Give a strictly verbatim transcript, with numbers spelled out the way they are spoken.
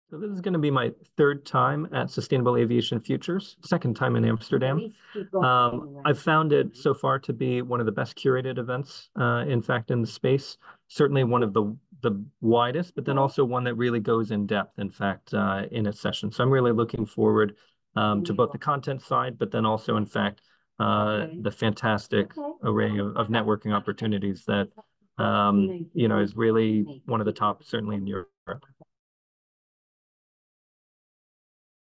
So this is going to be my third time at Sustainable Aviation Futures, second time in Amsterdam. Um, I've found it so far to be one of the best curated events, uh, in fact, in the space. Certainly one of the the widest, but then also one that really goes in depth, in fact, uh, in its session. So I'm really looking forward um, to both the content side, but then also, in fact, uh, the fantastic array of, of networking opportunities that um, you know, is really one of the top, certainly in Europe.